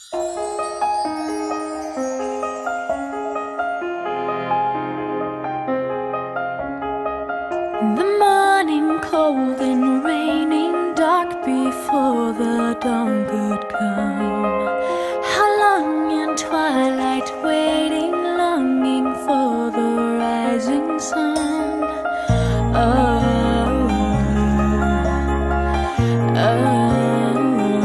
The morning cold and raining, dark before the dawn could come. How long in twilight waiting, longing for the rising sun. Oh, oh.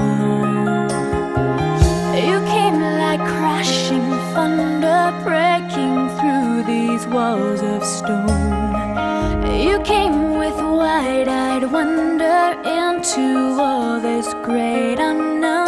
You came like crashing thunder, breaking through these walls of stone. You came with wide-eyed wonder into all this great unknown.